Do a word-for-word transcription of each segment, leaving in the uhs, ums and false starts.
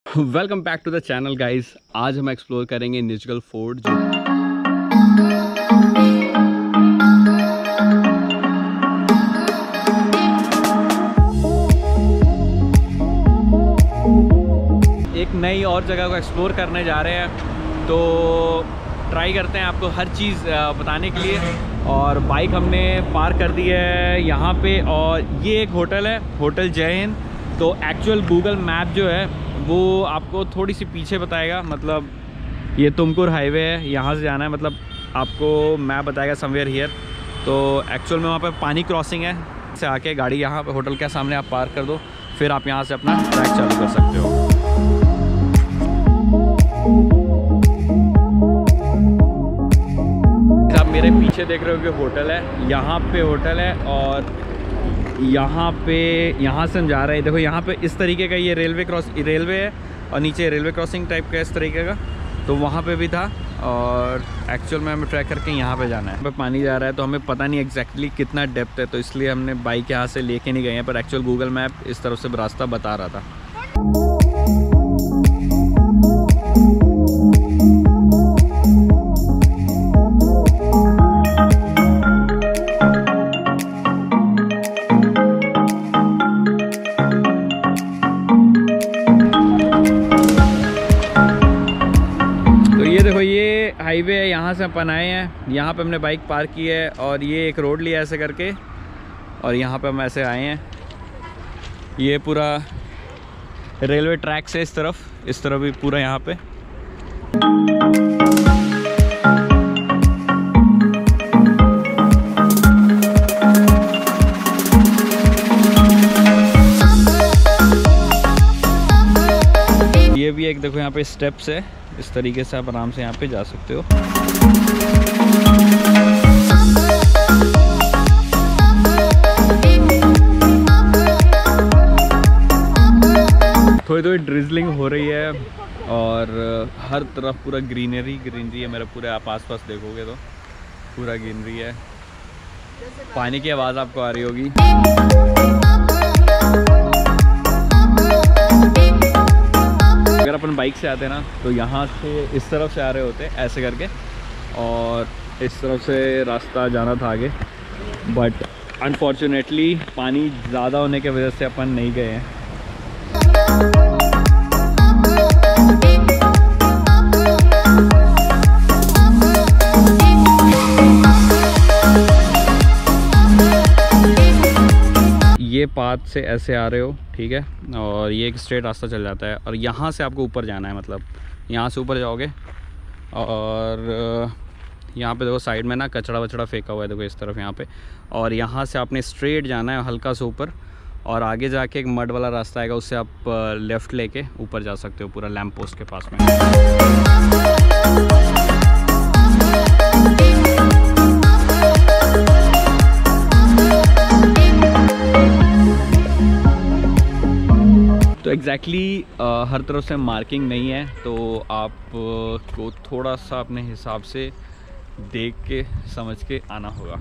Welcome back to the channel guys. आज हम explore करेंगे निजगल फोर्ट। जो एक नई और जगह को एक्सप्लोर करने जा रहे हैं, तो ट्राई करते हैं आपको हर चीज़ बताने के लिए। और बाइक हमने पार्क कर दी है यहाँ पे, और ये एक होटल है, होटल जय हिंद। तो एक्चुअल गूगल मैप जो है वो आपको थोड़ी सी पीछे बताएगा, मतलब ये तुमकुर हाईवे है, यहाँ से जाना है, मतलब आपको मैप बताएगा समवेयर हियर। तो एक्चुअल में वहाँ पे पानी क्रॉसिंग है, से आके गाड़ी यहाँ पे होटल के सामने आप पार्क कर दो, फिर आप यहाँ से अपना ट्रैक चालू कर सकते हो। आप मेरे पीछे देख रहे हो कि होटल है, यहाँ पे होटल है, और यहाँ पे यहाँ से हम जा रहे हैं। देखो यहाँ पे इस तरीके का ये रेलवे क्रॉस रेलवे है, और नीचे रेलवे क्रॉसिंग टाइप का इस तरीके का, तो वहाँ पे भी था। और एक्चुअल में हमें ट्रैक करके यहाँ पे जाना है। यहाँ पे पानी जा रहा है, तो हमें पता नहीं एग्जैक्टली कितना डेप्थ है, तो इसलिए हमने बाइक यहाँ से लेके नहीं गए हैं, पर एक्चुअल गूगल मैप इस तरफ से रास्ता बता रहा था। हाईवे है, यहाँ से अपन आए हैं, यहाँ पे हमने बाइक पार्क की है, और ये एक रोड लिया ऐसे करके, और यहाँ पे हम ऐसे आए हैं। ये पूरा रेलवे ट्रैक से इस तरफ, इस तरफ भी पूरा यहाँ पे। ये भी एक देखो यहाँ पे स्टेप्स है, इस तरीके से आप आराम से यहाँ पे जा सकते हो। थोड़ी थोड़ी ड्रिजलिंग हो रही है, और हर तरफ पूरा ग्रीनरी ग्रीनरी है। मेरे पूरे आप आसपास देखोगे तो पूरा ग्रीनरी है। पानी की आवाज़ आपको आ रही होगी। अगर अपन बाइक से आते हैं ना, तो यहाँ से इस तरफ से आ रहे होते ऐसे करके, और इस तरफ से रास्ता जाना था आगे, बट अनफॉर्चुनेटली पानी ज़्यादा होने की वजह से अपन नहीं गए हैं। ये पाथ से ऐसे आ रहे हो, ठीक है, और ये एक स्ट्रेट रास्ता चल जाता है, और यहाँ से आपको ऊपर जाना है, मतलब यहाँ से ऊपर जाओगे, और यहाँ पे देखो साइड में ना कचड़ा वचड़ा फेंका हुआ है, देखो इस तरफ यहाँ पे, और यहाँ से आपने स्ट्रेट जाना है हल्का सा ऊपर, और आगे जाके एक मड वाला रास्ता आएगा, उससे आप लेफ़्ट लेके ऊपर जा सकते हो, पूरा लैंप पोस्ट के पास में। तो एग्जैक्टली exactly, हर तरफ से मार्किंग नहीं है, तो आपको थोड़ा सा अपने हिसाब से देख के समझ के आना होगा।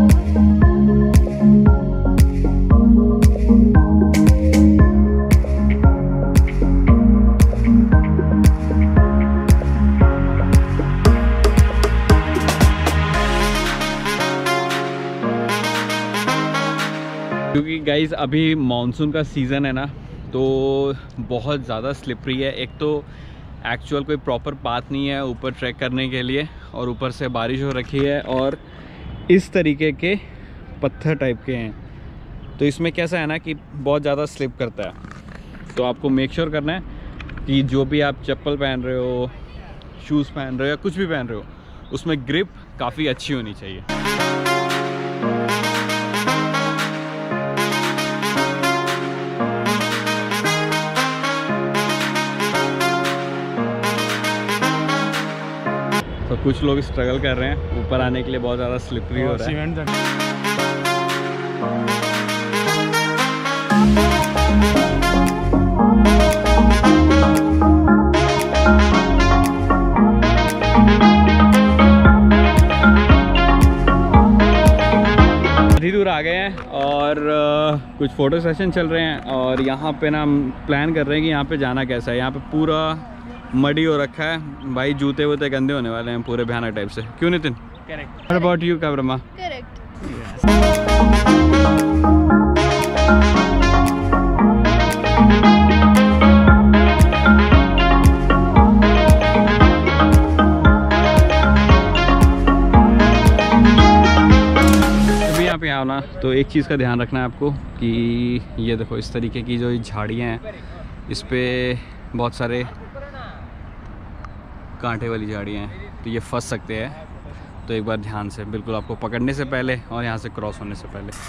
क्योंकि गाइज अभी मानसून का सीज़न है ना, तो बहुत ज़्यादा स्लिपरी है। एक तो एक्चुअल कोई प्रॉपर पाथ नहीं है ऊपर ट्रैक करने के लिए, और ऊपर से बारिश हो रखी है, और इस तरीके के पत्थर टाइप के हैं, तो इसमें कैसा है ना कि बहुत ज़्यादा स्लिप करता है। तो आपको मेक श्योर करना है कि जो भी आप चप्पल पहन रहे हो, शूज़ पहन रहे हो, या कुछ भी पहन रहे हो, उसमें ग्रिप काफ़ी अच्छी होनी चाहिए। तो कुछ लोग स्ट्रगल कर रहे हैं ऊपर आने के लिए, बहुत ज़्यादा स्लिपरी हो रहा है। आधी दूर आ गए हैं, और कुछ फ़ोटो सेशन चल रहे हैं और यहाँ पे ना हम प्लान कर रहे हैं कि यहाँ पे जाना कैसा है। यहाँ पे पूरा मडी हो रखा है भाई, जूते वूते गंदे होने वाले हैं पूरे भयानक टाइप से। क्यों Nitin? Correct. What about you cameraman? Correct. यहाँ पे आओ ना तो एक चीज़ का ध्यान रखना है आपको कि ये देखो इस तरीके की जो झाड़ियाँ हैं इस पे बहुत सारे कांटे वाली झाड़ियाँ हैं, तो ये फंस सकते हैं। तो एक बार ध्यान से, बिल्कुल आपको पकड़ने से पहले और यहाँ से क्रॉस होने से पहले।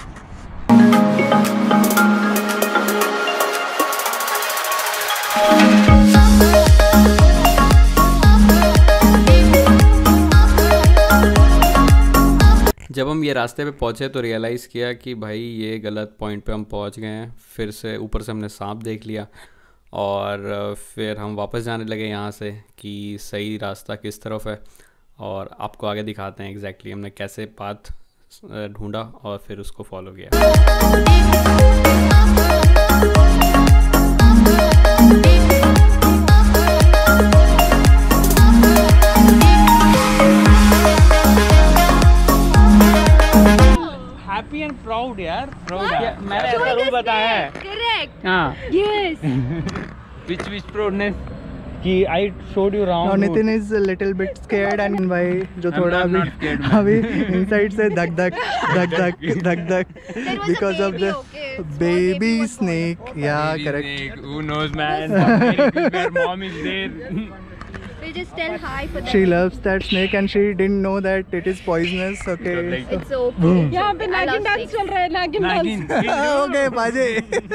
जब हम ये रास्ते पे पहुँचे तो रियलाइज़ किया कि भाई ये गलत पॉइंट पे हम पहुँच गए हैं। फिर से ऊपर से हमने सांप देख लिया और फिर हम वापस जाने लगे यहाँ से कि सही रास्ता किस तरफ है, और आपको आगे दिखाते हैं एग्जैक्टली हमने कैसे पाथ ढूंढा और फिर उसको फॉलो किया। हैप्पी एंड प्राउड यार, प्राउड है। मैंने ऐसा रूल बताया है। करेक्ट। हाँ यस। व्हिच व्हिच प्राउडनेस कि I showed you round. Now Nitin is a little bit scared and भाई जो थोड़ा अभी अभी इनसाइड से धक धक धक धक धक धक because of the baby snake. Yeah correct. Who knows man? Where mom is there. We just tell hi for them. She loves that snake and she didn't know that it is poisonous. Okay. It's okay. यहाँ पे नागिन dance चल रहा है, नागिन dance. Okay, बाजे।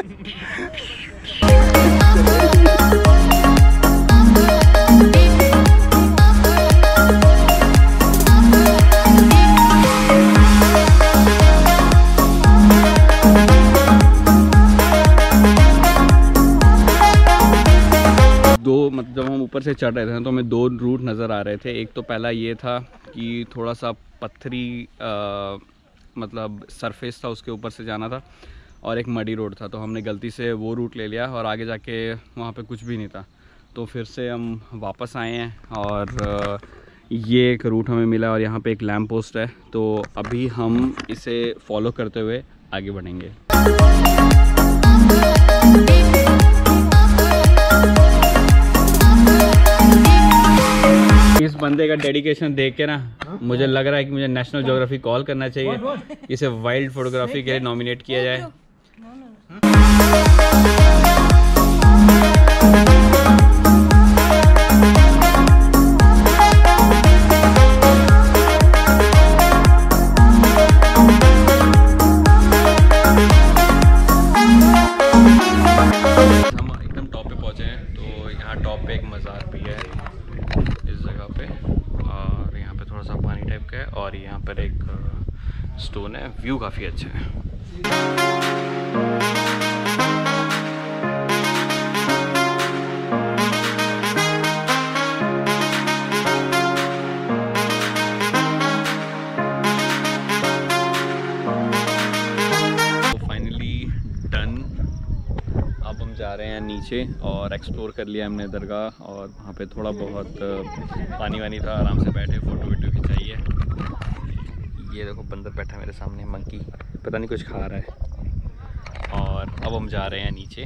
दो मतलब जब हम ऊपर से चढ़ रहे थे तो हमें दो रूट नज़र आ रहे थे। एक तो पहला ये था कि थोड़ा सा पत्थरी आ, मतलब सरफेस था, उसके ऊपर से जाना था, और एक मडी रोड था। तो हमने गलती से वो रूट ले लिया और आगे जाके वहाँ पे कुछ भी नहीं था, तो फिर से हम वापस आए हैं और ये एक रूट हमें मिला और यहाँ पे एक लैम्प पोस्ट है। तो अभी हम इसे फॉलो करते हुए आगे बढ़ेंगे। इस बंदे का डेडिकेशन देख के ना मुझे लग रहा है कि मुझे नेशनल ज्योग्राफी कॉल करना चाहिए, इसे वाइल्ड फोटोग्राफी के लिए नॉमिनेट किया जाए। हम एकदम टॉप पे पहुंचे हैं, तो यहाँ टॉप पे एक मज़ार भी है इस जगह पे, और यहाँ पे थोड़ा सा पानी टाइप का है और यहाँ पर एक स्टोन है। व्यू काफ़ी अच्छा है। जा रहे हैं नीचे और एक्सप्लोर कर लिया हमने दरगाह, और वहाँ पे थोड़ा बहुत पानी वानी था, आराम से बैठे फ़ोटो वीटो खिंचाई है। ये देखो बंदर बैठा मेरे सामने, मंकी, पता नहीं कुछ खा रहा है। और अब हम जा रहे हैं नीचे।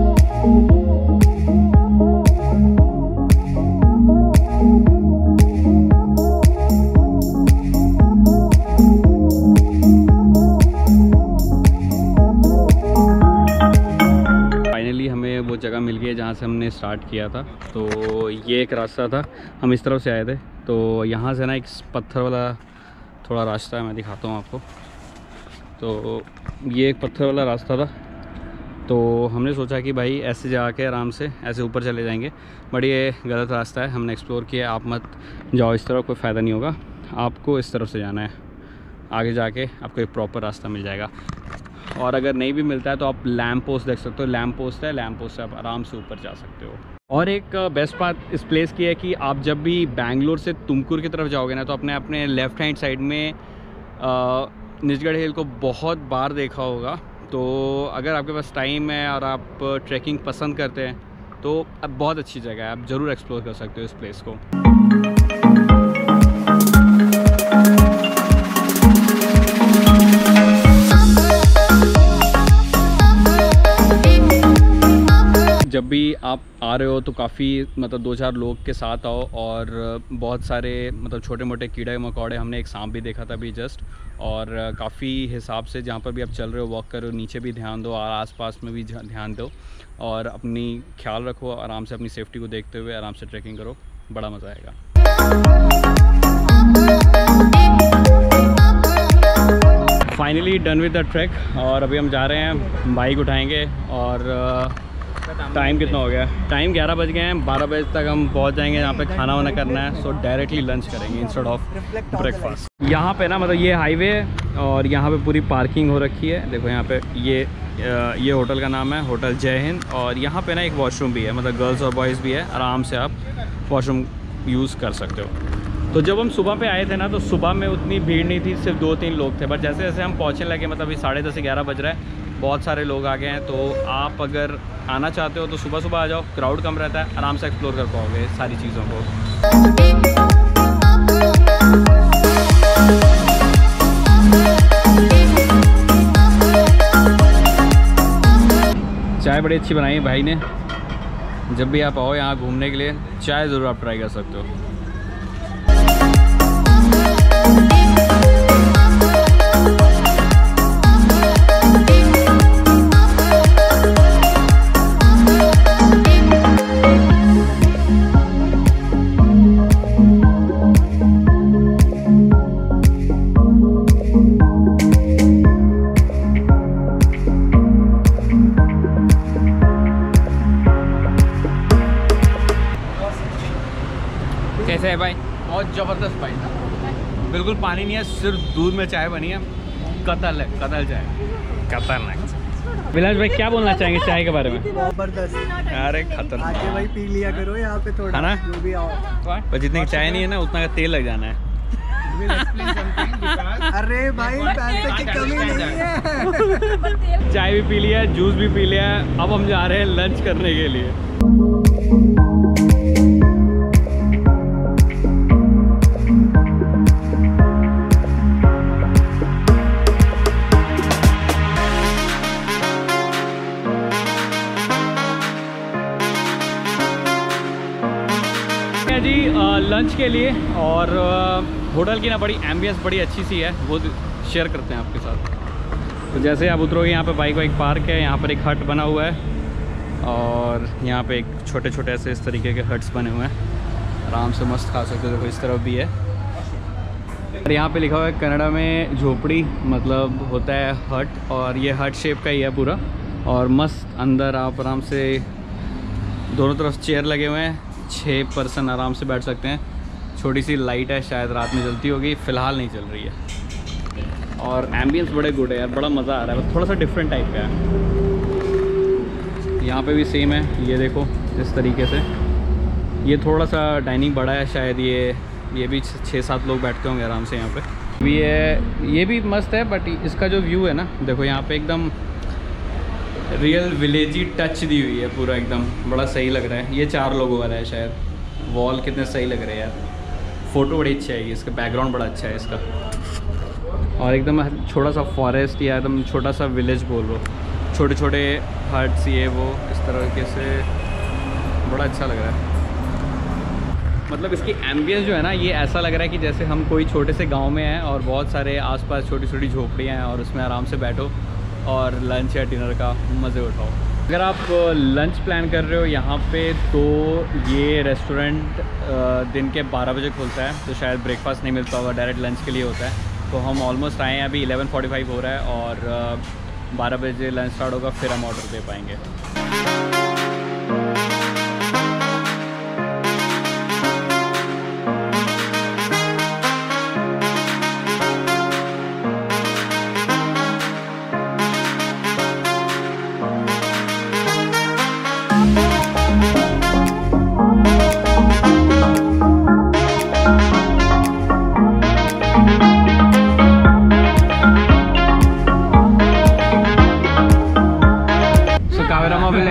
वो जगह मिल गई है जहाँ से हमने स्टार्ट किया था। तो ये एक रास्ता था, हम इस तरफ से आए थे, तो यहाँ से ना एक पत्थर वाला थोड़ा रास्ता है, मैं दिखाता हूँ आपको। तो ये एक पत्थर वाला रास्ता था, तो हमने सोचा कि भाई ऐसे जाके आराम से ऐसे ऊपर चले जाएंगे, बट ये गलत रास्ता है, हमने एक्सप्लोर किया। आप मत जाओ इस तरफ, कोई फ़ायदा नहीं होगा, आपको इस तरफ से जाना है। आगे जाके आपको एक प्रॉपर रास्ता मिल जाएगा, और अगर नहीं भी मिलता है तो आप लैम्प पोस्ट देख सकते हो। लैम्प पोस्ट है, लैम्प पोस्ट से आप आराम से ऊपर जा सकते हो। और एक बेस्ट बात इस प्लेस की है कि आप जब भी बैंगलोर से तुमकुर की तरफ जाओगे ना, तो अपने अपने लेफ़्ट हैंड साइड में निजगढ़ हिल को बहुत बार देखा होगा, तो अगर आपके पास टाइम है और आप ट्रैकिंग पसंद करते हैं तो अब बहुत अच्छी जगह है, आप ज़रूर एक्सप्लोर कर सकते हो इस प्लेस को। जब भी आप आ रहे हो तो काफ़ी मतलब दो चार लोग के साथ आओ, और बहुत सारे मतलब छोटे मोटे कीड़े मकोड़े, हमने एक सांप भी देखा था अभी जस्ट, और काफ़ी हिसाब से जहाँ पर भी आप चल रहे हो वॉक कर रहे हो नीचे भी ध्यान दो और आसपास में भी ध्यान दो, और अपनी ख्याल रखो, आराम से अपनी सेफ्टी को देखते हुए आराम से ट्रैकिंग करो, बड़ा मज़ा आएगा। Finally done with the track, और अभी हम जा रहे हैं, बाइक उठाएंगे, और टाइम कितना हो गया? टाइम ग्यारह बज गए हैं, बारह बजे तक हम पहुंच जाएंगे यहाँ पे, खाना वाना करना है, सो डायरेक्टली लंच करेंगे इंस्टेड ऑफ ब्रेकफास्ट। यहाँ पे ना मतलब ये हाईवे है और यहाँ पे पूरी पार्किंग हो रखी है, देखो यहाँ पे ये ये होटल का नाम है होटल जय हिंद, और यहाँ पे ना एक वॉशरूम भी है, मतलब गर्ल्स और बॉयज़ भी है, आराम से आप वॉशरूम यूज़ कर सकते हो। तो जब हम सुबह पे आए थे ना, तो सुबह में उतनी भीड़ नहीं थी, सिर्फ दो तीन लोग थे, बट जैसे जैसे हम पहुँचने लगे, मतलब अभी साढ़े दस से ग्यारह बज रहा है, बहुत सारे लोग आ गए हैं। तो आप अगर आना चाहते हो तो सुबह सुबह आ जाओ, क्राउड कम रहता है, आराम से एक्सप्लोर कर पाओगे सारी चीज़ों को। चाय बड़ी अच्छी बनाई है भाई ने, जब भी आप आओ यहाँ घूमने के लिए चाय ज़रूर आप ट्राई कर सकते हो। कैसे है भाई? बहुत ज़बरदस्त भाई, बिल्कुल पानी नहीं है, सिर्फ दूध में चाय बनी है, कतल है, कतल चाय, खतरनाक। विलास भाई क्या बोलना चाहेंगे चाय के बारे में? जबरदस्त, अरे खतरनाक। आके भाई पी लिया करो यहाँ पे थोड़ा, है ना? जो भी आओ, पर जितनी चाय नहीं है ना उतना का तेल लग जाना है। अरे भाई पैसे की कमी नहीं है। चाय भी पी लिया, जूस भी पी लिया, अब हम जा रहे हैं लंच करने के लिए। जी लंच के लिए, और होटल की ना बड़ी एम्बियंस बड़ी अच्छी सी है, वो शेयर करते हैं आपके साथ। तो जैसे आप उतरोगे यहाँ पे बाइक वाइक पार्क है, यहाँ पर एक हट बना हुआ है, और यहाँ पे एक छोटे छोटे ऐसे इस तरीके के हट्स बने हुए हैं, आराम से मस्त खा सकते हो। देखो इस तरफ भी है, और यहाँ पे लिखा हुआ है कन्नड़ा में झोपड़ी मतलब होता है हट, और ये हट शेप का ही है पूरा, और मस्त अंदर आप आराम से, दोनों तरफ चेयर लगे हुए हैं, छः पर्सन आराम से बैठ सकते हैं। छोटी सी लाइट है, शायद रात में जलती होगी, फ़िलहाल नहीं चल रही है, और एम्बियंस बड़े गुड है यार, बड़ा मज़ा आ रहा है, थोड़ा सा डिफरेंट टाइप का है। यहाँ पे भी सेम है, ये देखो इस तरीके से, ये थोड़ा सा डाइनिंग बड़ा है, शायद ये ये भी छः सात लोग बैठते होंगे आराम से यहाँ पे। भी ये ये भी मस्त है, बट इसका जो व्यू है ना, देखो यहाँ पे एकदम रियल विलेजी टच दी हुई है पूरा, एकदम बड़ा सही लग रहा है। ये चार लोगों वाला है शायद, वॉल कितने सही लग रहे हैं यार, फ़ोटो बड़ी अच्छी आएगी, इसका बैकग्राउंड बड़ा अच्छा है इसका, और एकदम छोटा सा फॉरेस्ट या एकदम छोटा सा विलेज बोल लो, छोटे छोटे हट्स ये वो इस तरीके से, बड़ा अच्छा लग रहा है। मतलब इसकी एम्बियंस जो है ना, ये ऐसा लग रहा है कि जैसे हम कोई छोटे से गांव में हैं और बहुत सारे आसपास छोटी छोटी झोपड़ियाँ हैं, और उसमें आराम से बैठो और लंच या डिनर का मज़े उठाओ। अगर आप लंच प्लान कर रहे हो यहाँ पे, तो ये रेस्टोरेंट दिन के बारह बजे खुलता है, तो शायद ब्रेकफास्ट नहीं मिलता होगा, डायरेक्ट लंच के लिए होता है। तो हम ऑलमोस्ट आए हैं, अभी इलेवन फोर्टी फाइव हो रहा है, और बारह बजे लंच स्टार्ट होगा, फिर हम ऑर्डर दे पाएंगे।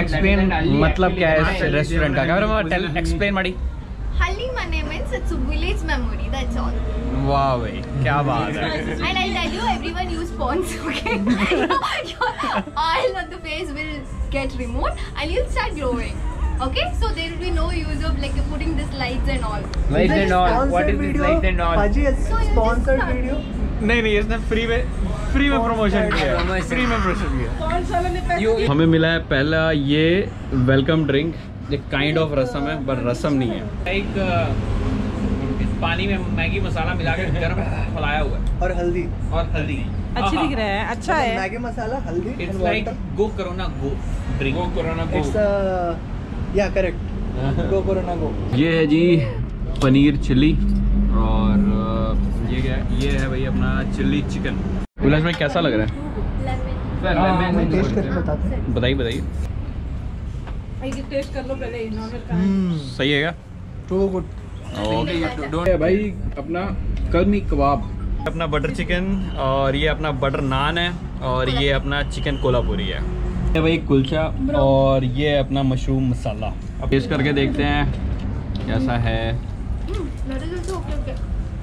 एक्सप्लेन मतलब क्या है इस रेस्टोरेंट का? कैमरा टेल एक्सप्लेन माड़ी. Halli Mane means it's a village memory, that's all. वाह भाई क्या बात है. And I'll tell you, everyone use pawns, okay? Your oil on the face will get removed and you'll start glowing. Okay, so there will be no use of like putting this lights and all. Lights and all. What is this lights and all? Paji, So you just sponsored start. video. नहीं नहीं इसने free में free में promotion किया. Free में promotion किया. कौन सा वाले पैसे? हमें मिला है पहला ये वेलकम ड्रिंक. ये काइंड ऑफ रसम है पर रसम नहीं है. एक इस पानी में मैगी मसाला मिला के गर्म फैलाया हुआ है और हल्दी. और हल्दी. अच्छी दिख रहा है, अच्छा है. मैगी मसाला, हल्दी. It's and like water. Go corona go drink. Go corona go. It's a yeah correct. Go Corona go. ये है जी पनीर चिल्ली और अ, ये क्या है? ये है भाई अपना चिल्ली चिकन. उल्लास भाई कैसा लग रहा है? Lemon. मैं टेस्ट करके बताता हूँ. बताइए बताइए. ये टेस्ट कर लो पहले नॉर्मल का. सही है क्या? Too good. ओके भाई अपना कलमी कबाब, अपना बटर चिकन और ये अपना बटर नान है और ये अपना चिकन कोल्हापुरी है. ये भाई कुलचा और ये अपना मशरूम मसाला. अब टेस्ट करके देखते हैं कैसा है. That is also okay, okay.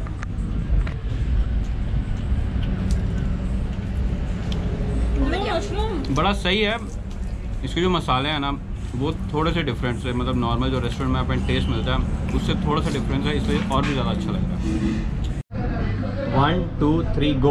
Mushroom बड़ा सही है. इसके जो मसाले हैं ना वो थोड़े से डिफरेंस है. मतलब नॉर्मल जो रेस्टोरेंट में अपन टेस्ट मिलता है उससे थोड़ा सा डिफरेंस है, इसलिए और भी ज़्यादा अच्छा लगता है. One two three go.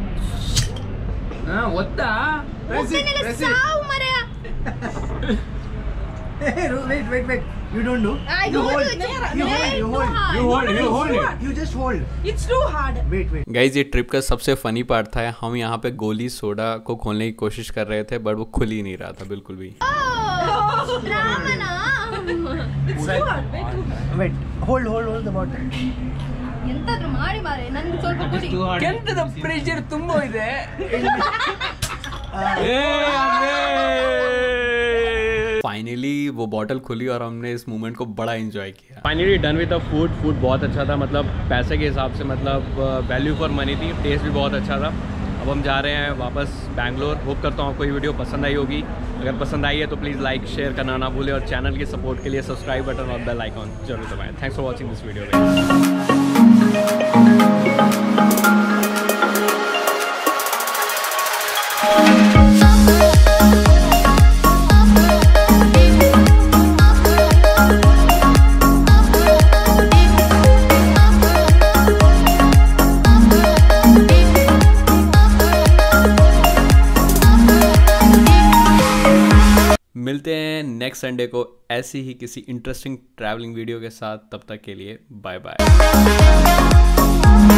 Open it, saw Maria. Hey, wait, wait, wait. You don't do. I You don't hold. do it. You hold. Way You too hold. hard. You hold, you hold it. You just hold. It's too hard. Wait, wait. Guys ये trip का सबसे funny part था. हम यहाँ पे गोली soda को खोलने की कोशिश कर रहे थे बट वो खुल ही नहीं रहा था बिल्कुल भी. Oh, drama na. It's too hard. Wait too. Wait. Hold, hold, hold the bottle. ಎಂತಾದ್ರೂ ಮಾಡಿ ಮಾರೆ ನನಗೆ ಸ್ವಲ್ಪ ಕೊಡಿ. ಕೆಂತದ ಪ್ರೆಷರ್ ತುಂಬಾ ಇದೆ. फाइनली वो बॉटल खुली और हमने इस मोमेंट को बड़ा एंजॉय किया. Finally done with the food. Food बहुत अच्छा था. मतलब पैसे के हिसाब से मतलब वैल्यू फॉर मनी थी. टेस्ट भी बहुत अच्छा था. अब हम जा रहे हैं वापस बैंगलोर. होप करता हूँ आपको ये वीडियो पसंद आई होगी. अगर पसंद आई है तो प्लीज़ लाइक शेयर करना ना भूलें और चैनल के सपोर्ट के लिए सब्सक्राइब बटन और बेल आइकॉन जरूर दबाएं. Thanks for watching this video. मिलते हैं नेक्स्ट संडे को ऐसी ही किसी इंटरेस्टिंग ट्रैवलिंग वीडियो के साथ. तब तक के लिए बाय बाय.